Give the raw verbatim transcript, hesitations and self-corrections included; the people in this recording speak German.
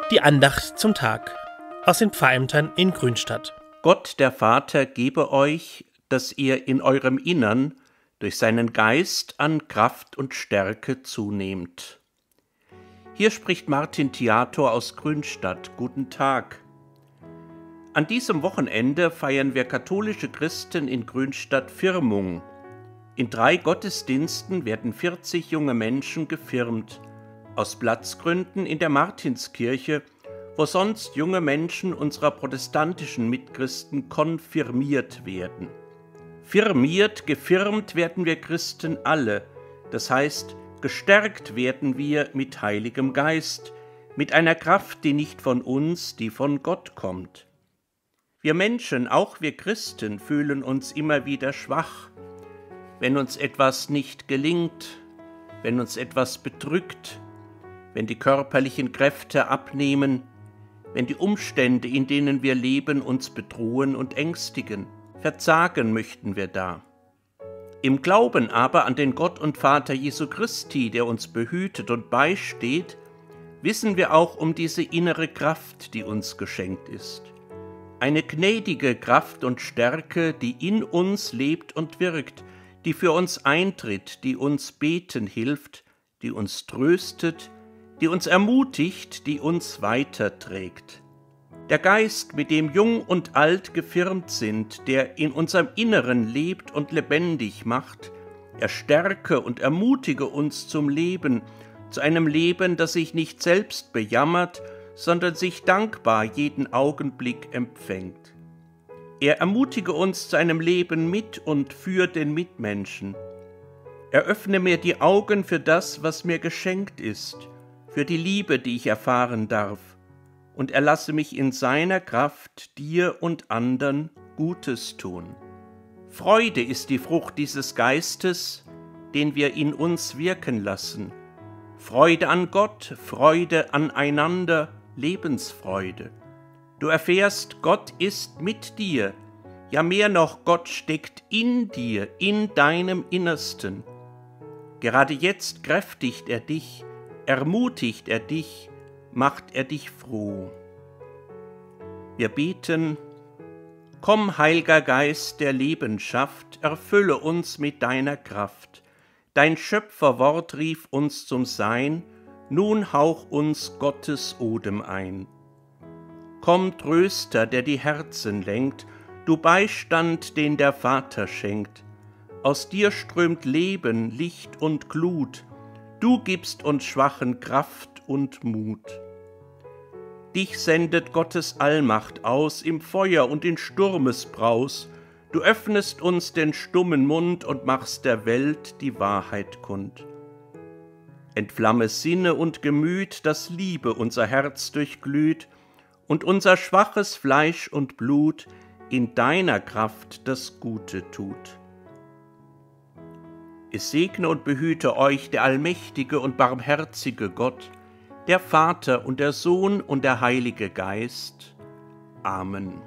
Die Andacht zum Tag aus den Pfarrämtern in Grünstadt. Gott der Vater gebe euch, dass ihr in eurem Innern durch seinen Geist an Kraft und Stärke zunehmt. Hier spricht Martin Theator aus Grünstadt. Guten Tag. An diesem Wochenende feiern wir katholische Christen in Grünstadt Firmung. In drei Gottesdiensten werden vierzig junge Menschen gefirmt, aus Platzgründen in der Martinskirche, wo sonst junge Menschen unserer protestantischen Mitchristen konfirmiert werden. Firmiert, gefirmt werden wir Christen alle, das heißt, gestärkt werden wir mit Heiligem Geist, mit einer Kraft, die nicht von uns, die von Gott kommt. Wir Menschen, auch wir Christen, fühlen uns immer wieder schwach, wenn uns etwas nicht gelingt, wenn uns etwas bedrückt, wenn die körperlichen Kräfte abnehmen, wenn die Umstände, in denen wir leben, uns bedrohen und ängstigen. Verzagen möchten wir da. Im Glauben aber an den Gott und Vater Jesu Christi, der uns behütet und beisteht, wissen wir auch um diese innere Kraft, die uns geschenkt ist. Eine gnädige Kraft und Stärke, die in uns lebt und wirkt, die für uns eintritt, die uns beten hilft, die uns tröstet, die uns ermutigt, die uns weiterträgt. Der Geist, mit dem Jung und Alt gefirmt sind, der in unserem Inneren lebt und lebendig macht, er stärke und ermutige uns zum Leben, zu einem Leben, das sich nicht selbst bejammert, sondern sich dankbar jeden Augenblick empfängt. Er ermutige uns zu einem Leben mit und für den Mitmenschen. Eröffne mir die Augen für das, was mir geschenkt ist, für die Liebe, die ich erfahren darf, und erlasse mich in seiner Kraft dir und andern Gutes tun. Freude ist die Frucht dieses Geistes, den wir in uns wirken lassen. Freude an Gott, Freude aneinander, Lebensfreude. Du erfährst, Gott ist mit dir, ja mehr noch, Gott steckt in dir, in deinem Innersten. Gerade jetzt kräftigt er dich, ermutigt er dich, macht er dich froh. Wir beten: Komm, Heiliger Geist, der Leben schafft, erfülle uns mit deiner Kraft. Dein Schöpferwort rief uns zum Sein, nun hauch uns Gottes Odem ein. Komm, Tröster, der die Herzen lenkt, du Beistand, den der Vater schenkt. Aus dir strömt Leben, Licht und Glut, du gibst uns Schwachen Kraft und Mut. Dich sendet Gottes Allmacht aus im Feuer und in Sturmesbraus. Du öffnest uns den stummen Mund und machst der Welt die Wahrheit kund. Entflamme Sinne und Gemüt, dass Liebe unser Herz durchglüht und unser schwaches Fleisch und Blut in deiner Kraft das Gute tut. Es segne und behüte euch der allmächtige und barmherzige Gott, der Vater und der Sohn und der Heilige Geist. Amen.